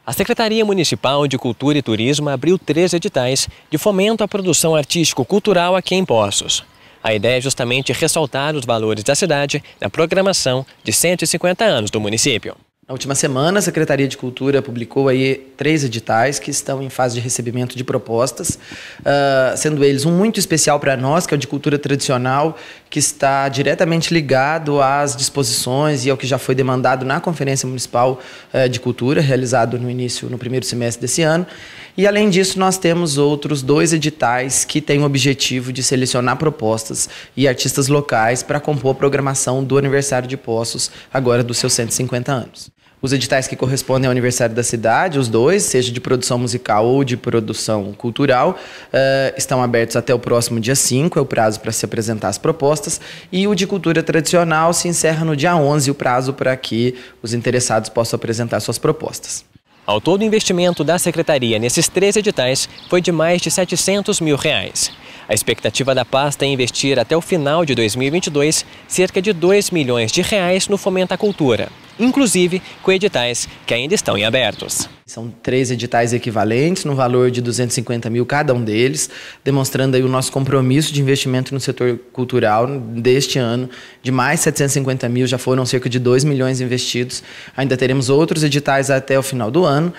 A Secretaria Municipal de Cultura e Turismo abriu 3 editais de fomento à produção artístico-cultural aqui em Poços. A ideia é justamente ressaltar os valores da cidade na programação de 150 anos do município. Na última semana, a Secretaria de Cultura publicou aí 3 editais que estão em fase de recebimento de propostas, sendo eles um muito especial para nós, que é o de cultura tradicional, que está diretamente ligado às disposições e ao que já foi demandado na Conferência Municipal de Cultura, realizado no primeiro semestre desse ano. E, além disso, nós temos outros 2 editais que têm o objetivo de selecionar propostas e artistas locais para compor a programação do aniversário de Poços, agora dos seus 150 anos. Os editais que correspondem ao aniversário da cidade, os 2, seja de produção musical ou de produção cultural, estão abertos até o próximo dia 5, é o prazo para se apresentar as propostas, e o de cultura tradicional se encerra no dia 11, o prazo para que os interessados possam apresentar suas propostas. Ao todo, o investimento da Secretaria nesses 3 editais foi de mais de R$ 700 mil. A expectativa da pasta é investir até o final de 2022 cerca de R$ 2 milhões no fomento à cultura, inclusive com editais que ainda estão em abertos. São 3 editais equivalentes, no valor de R$ 250 mil cada um deles, demonstrando aí o nosso compromisso de investimento no setor cultural deste ano. De mais 750 mil, já foram cerca de 2 milhões investidos. Ainda teremos outros editais até o final do ano.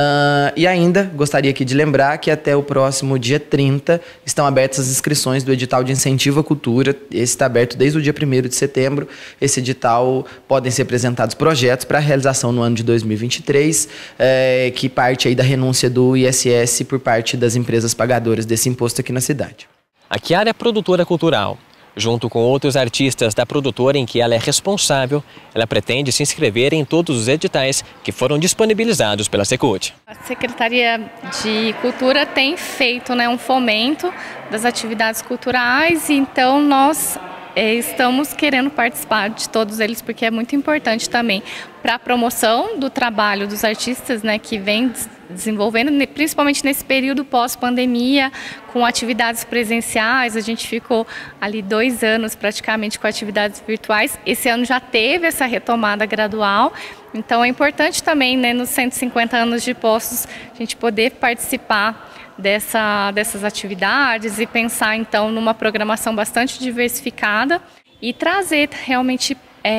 E ainda gostaria aqui de lembrar que até o próximo dia 30 estão abertas as inscrições do edital de incentivo à cultura. Esse está aberto desde o dia 1º de setembro. Esse edital podem ser apresentados projetos para realização no ano de 2023, que parte aí da renúncia do ISS por parte das empresas pagadoras desse imposto aqui na cidade. A Chiara é produtora cultural. Junto com outros artistas da produtora em que ela é responsável, ela pretende se inscrever em todos os editais que foram disponibilizados pela Secult. A Secretaria de Cultura tem feito um fomento das atividades culturais, então nós estamos querendo participar de todos eles, porque é muito importante também para a promoção do trabalho dos artistas, que vem desenvolvendo, principalmente nesse período pós-pandemia, com atividades presenciais. A gente ficou ali 2 anos praticamente com atividades virtuais. Esse ano já teve essa retomada gradual, então é importante também, nos 150 anos de Poços, a gente poder participar dessas atividades e pensar então numa programação bastante diversificada e trazer realmente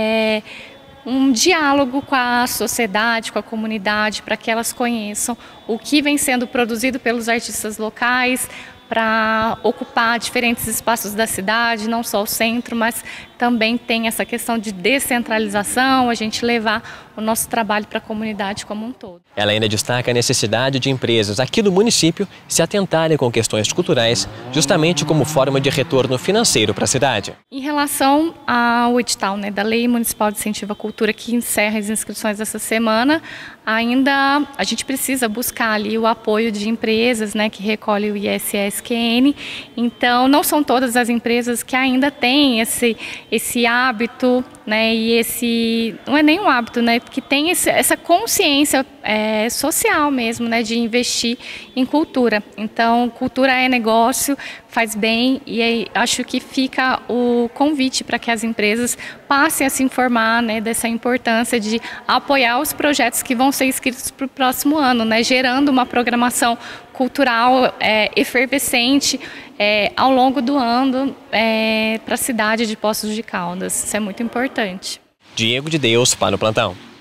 um diálogo com a sociedade, com a comunidade, para que elas conheçam o que vem sendo produzido pelos artistas locais, para ocupar diferentes espaços da cidade, não só o centro, mas também tem essa questão de descentralização, a gente levar o nosso trabalho para a comunidade como um todo. Ela ainda destaca a necessidade de empresas aqui do município se atentarem com questões culturais, justamente como forma de retorno financeiro para a cidade. Em relação ao edital da Lei Municipal de Incentivo à Cultura, que encerra as inscrições essa semana, ainda a gente precisa buscar ali o apoio de empresas que recolhem o ISS-QN. Então, não são todas as empresas que ainda têm esse hábito, e não é nem um hábito, que tem essa consciência social mesmo, de investir em cultura. Então, cultura é negócio, faz bem, e aí acho que fica o convite para que as empresas passem a se informar dessa importância de apoiar os projetos que vão ser inscritos para o próximo ano, gerando uma programação cultural efervescente ao longo do ano para a cidade de Poços de Caldas. Isso é muito importante. Diego de Deus para o Plantão.